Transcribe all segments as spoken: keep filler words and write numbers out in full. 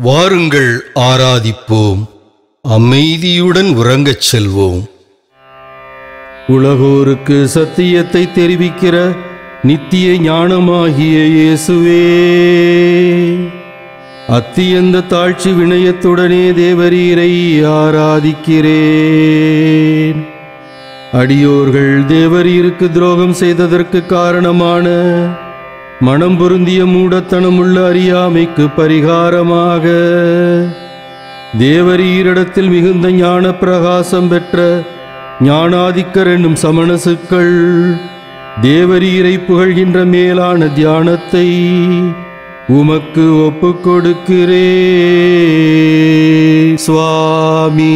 வாருங்கள் ஆராதிப்போம், அமைதியுடன் உறங்கச் செல்வோம். உலகோருக்கு சத்தியத்தை தெரிவிக்கிற நித்திய ஞானமாகிய இயேசுவே, அத்தியந்த தாழ்ச்சி வினயத்துடனே தேவரீரை ஆராதிக்கிறேன். அடியோர்கள் தேவரீருக்கு துரோகம் செய்ததற்கு காரணமான மனம் பொருந்திய மூடத்தனமுள்ள அறியாமைக்கு பரிகாரமாக தேவரீரிடத்தில் மிகுந்த ஞான பிரகாசம் பெற்ற ஞானாதிக்கர் என்னும் சமணசுக்கள் தேவரீரை புகழ்கின்ற மேலான தியானத்தை உமக்கு ஒப்புக் கொடுக்கிறேன் சுவாமி.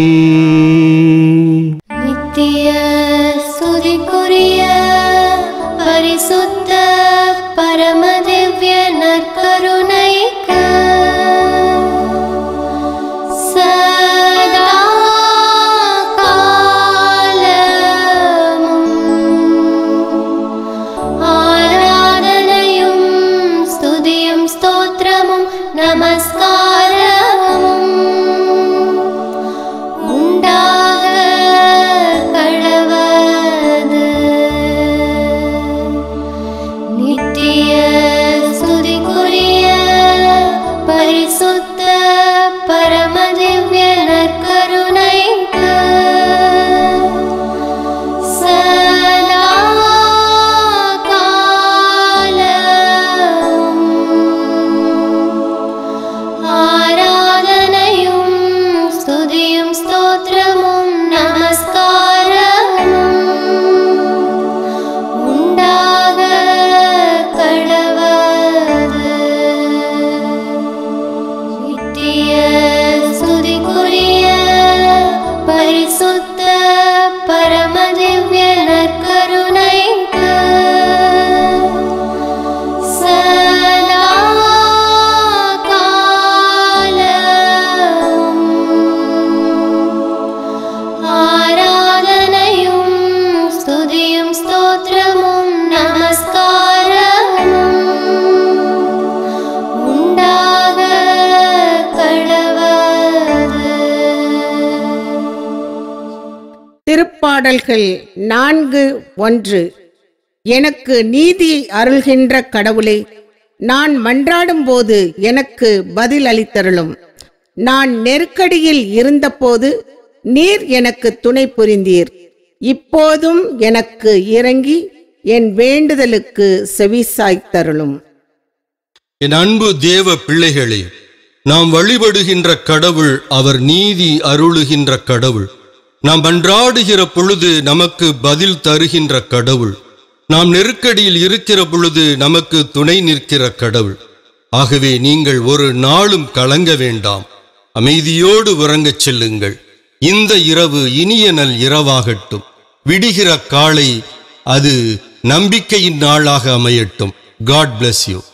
நித்திய ஸ்துதிக்குரிய பரிசுத்த பரமதிவ்ய நற்கருணைக்கு சதா காலமும் ஆராதனையும் ஸ்துதியும் ஸ்தோத்திரமும் நமஸ்காரமும் உண்டாக கடவது. நித்திய ஸ்துதிக்குரிய பரிசுத்த பரமதிவ்ய நற்கருணைக்கு சதா காலமும் ஆராதனையும் ஸ்துதியும் ஸ்தோத்திரமும் நமஸ்காரமும் உண்டாக கடவது. நித்திய ஸ்துதிக்குரிய பரிசுத்த பரமதிவ்ய நற்கருணைக்கு சதா காலமும் ஆராதனையும் ஸ்துதியும் ஸ்தோத்திரமும் நமஸ்காரமும் உண்டாக கடவது. திருப்பாடல்கள் நான்கு ஒன்று. எனக்கு நீதி அருள்கின்ற கடவுளே, நான் மன்றாடும்போது எனக்கு பதில் அளித்தருளும். நான் நெருக்கடியில் இருந்தபோது நீர் எனக்கு துணை புரிந்தீர். இப்போதும் எனக்கு இறங்கி என் வேண்டுதலுக்கு செவிசாய்த்தருளும். என் அன்பு தேவ பிள்ளைகளே, நாம் வழிபடுகின்ற கடவுள் அவர் நீதி அருளுகின்ற கடவுள். நாம் மன்றாடுகிற பொழுது நமக்கு பதில் தருகின்ற கடவுள். நாம் நெருக்கடியில் இருக்கிற பொழுது நமக்கு துணை நிற்கிற கடவுள். ஆகவே நீங்கள் ஒரு நாளும் கலங்க வேண்டாம், அமைதியோடு உறங்கச் செல்லுங்கள். இந்த இரவு இனிய நல் இரவாகட்டும். விடுகிற காலை அது நம்பிக்கையின் நாளாக அமையட்டும். God bless you.